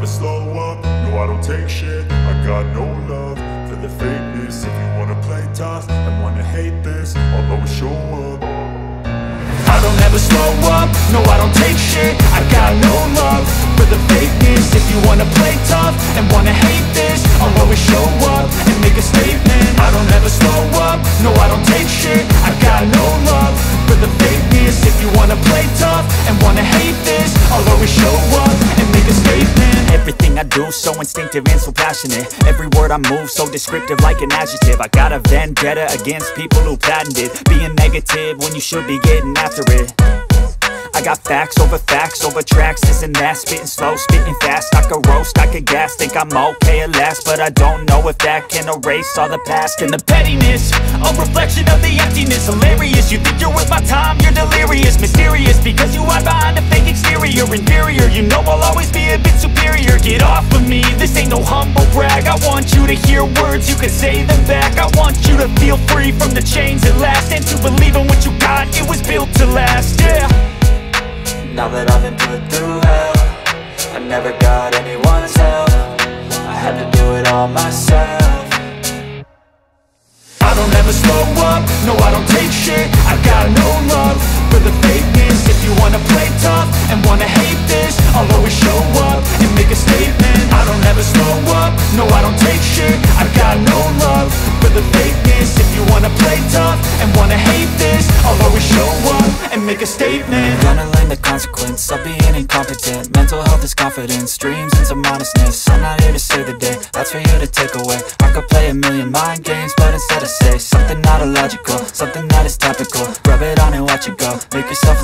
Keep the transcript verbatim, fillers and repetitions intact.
never slow up, no I don't take shit. I got no love for the fakeness. If you wanna play tough and wanna hate this, I'll always show up. I don't ever slow up, no I don't take shit. I got no love for the fakeness. If you wanna play tough and wanna hate this, I'll always show up and make a statement. I don't ever slow up, no I don't take shit. I got no love for the fakeness. If you wanna play tough and wanna hate this, I'll always show up and make a statement. Everything I do so instinctive and so passionate. Every word I move so descriptive like an adjective. I got a vendetta against people who patented being negative when you should be getting after it. I got facts over facts over tracks, this and that. Spitting slow, spitting fast, I could roast, I could gas. Think I'm okay at last, but I don't know if that can erase all the past. And the pettiness, a reflection of the emptiness. Hilarious, you think you're worth my time, you're delirious. Mysterious, because you hide behind a fake exterior. Inferior, you know I'll always be a bit superior. Get off of me, this ain't no humble brag. I want you to hear words, you can say them back. I want you to feel free from the chains at last, and to believe in what you got, it was built to last, yeah. Now that I've been put through hell, I never got anyone's help. I had to do it all myself. I don't ever slow up, no I don't take shit. I got no love for the fakeness. If you wanna play tough and wanna hate this, I'll always show up and make a statement. I don't ever slow up, no I don't take shit. I got no love for the fakeness. If you wanna play tough and wanna hate this, I'll always show up and make a statement. Gonna learn the consequence of being incompetent. Mental health is confidence, dreams and some honestness. I'm not here to save the day, that's for you to take away. I could play a million mind games, but instead I say something not illogical, something that is topical. Rub it on and watch it go, make yourself